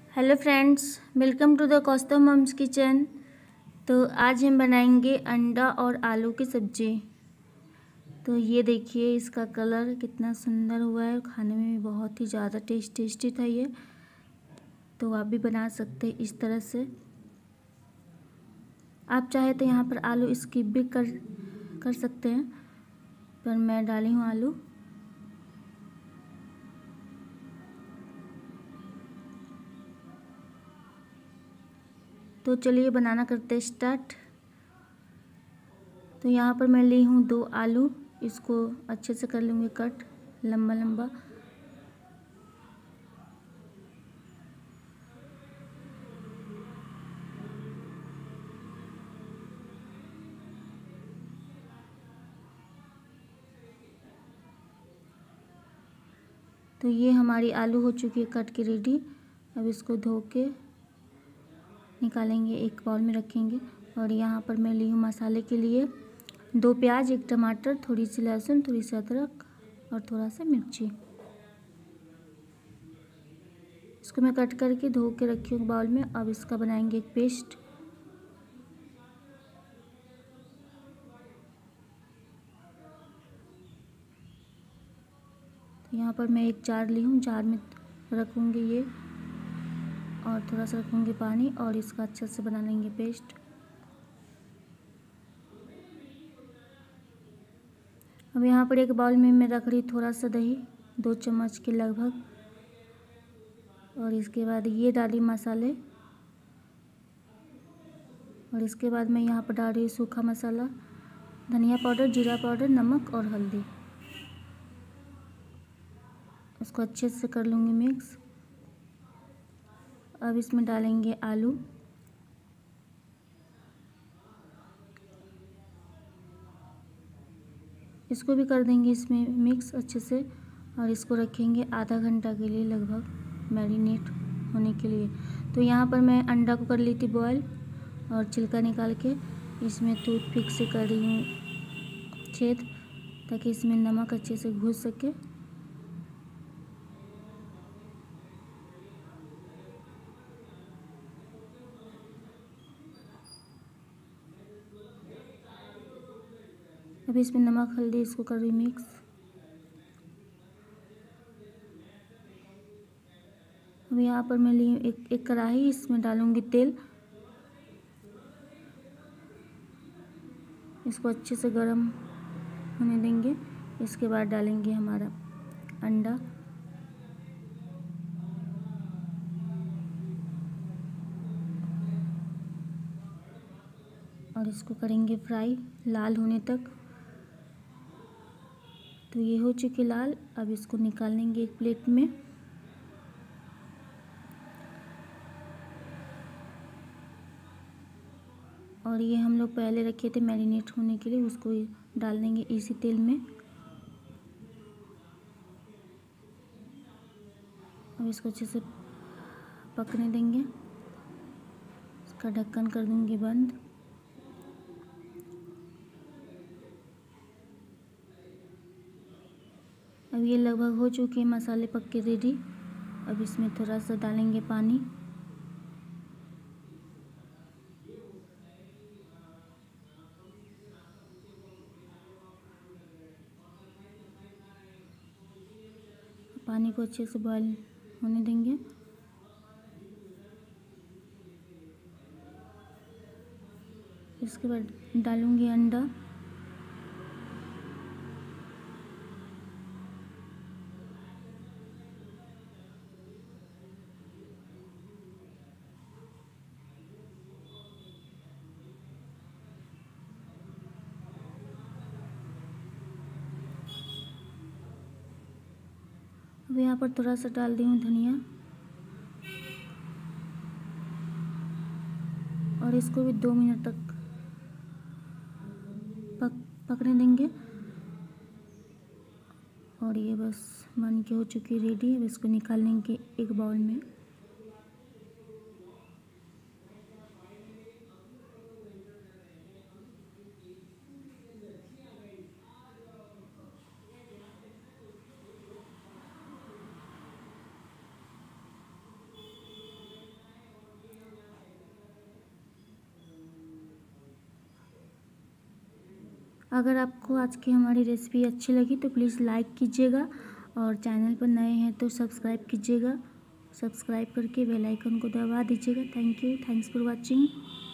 Hello friends, welcome to the Kaustubh mums kitchen. तो आज हम बनाएंगे अंडा और आलू की सब्ज़ी। तो ये देखिए, इसका कलर कितना सुंदर हुआ है, खाने में भी बहुत ही ज़्यादा टेस्टी था ये। तो आप भी बना सकते हैं इस तरह से। आप चाहे तो यहाँ पर आलू स्किप भी कर सकते हैं, पर मैं डाली हूँ आलू। तो चलिए बनाना करते हैं स्टार्ट। तो यहाँ पर मैं ली हूँ 2 आलू, इसको अच्छे से कर लूँगी कट लंबा लंबा। तो ये हमारी आलू हो चुकी है कट के रेडी। अब इसको धो के निकालेंगे, एक बाउल में रखेंगे। और यहाँ पर मैं ली हूँ मसाले के लिए 2 प्याज, 1 टमाटर, थोड़ी सी लहसुन, थोड़ी सी अदरक और थोड़ा सा मिर्ची। इसको मैं कट करके धो के रखी हूँ बाउल में। अब इसका बनाएंगे एक पेस्ट। तो यहाँ पर मैं एक जार ली हूँ, जार में रखूँगी ये, और थोड़ा सा रखूँगी पानी, और इसका अच्छे से बना लेंगे पेस्ट। अब यहाँ पर एक बाउल में मैं रख रही थोड़ा सा दही, 2 चम्मच के लगभग। और इसके बाद ये डाली मसाले, और इसके बाद मैं यहाँ पर डाल रही हूँ सूखा मसाला, धनिया पाउडर, जीरा पाउडर, नमक और हल्दी। इसको अच्छे से कर लूँगी मिक्स। अब इसमें डालेंगे आलू। इसको भी कर देंगे इसमें मिक्स अच्छे से, और इसको रखेंगे आधा घंटा के लिए लगभग मैरिनेट होने के लिए। तो यहाँ पर मैं अंडा को कर ली थी बॉयल, और छिलका निकाल के इसमें टूथपिक से कर रही हूँ छेद, ताकि इसमें नमक अच्छे से घुस सके। अभी इसमें नमक हल्दी इसको कर रही मिक्स। अब यहाँ पर मैं ली एक कढ़ाई, इसमें डालूँगी तेल। इसको अच्छे से गरम होने देंगे। इसके बाद डालेंगे हमारा अंडा, और इसको करेंगे फ्राई लाल होने तक। तो ये हो चुकी लाल। अब इसको निकाल लेंगे एक प्लेट में। और ये हम लोग पहले रखे थे मैरिनेट होने के लिए, उसको डाल देंगे इसी तेल में। अब इसको अच्छे से पकने देंगे। इसका ढक्कन कर दूंगी बंद। अब ये लगभग हो चुके हैं मसाले पक के रेडी। अब इसमें थोड़ा सा डालेंगे पानी। पानी को अच्छे से बॉयल होने देंगे। इसके बाद डालूंगी अंडा। अब यहाँ पर थोड़ा सा डाल दी हूँ धनिया, और इसको भी 2 मिनट तक पकने देंगे। और ये बस बन के हो चुकी रेडी। अब इसको निकाल लेंगे एक बाउल में। अगर आपको आज की हमारी रेसिपी अच्छी लगी तो प्लीज़ लाइक कीजिएगा और चैनल पर नए हैं तो सब्सक्राइब कीजिएगा। सब्सक्राइब करके बेल आइकन को दबा दीजिएगा। Thank you, thanks for watching.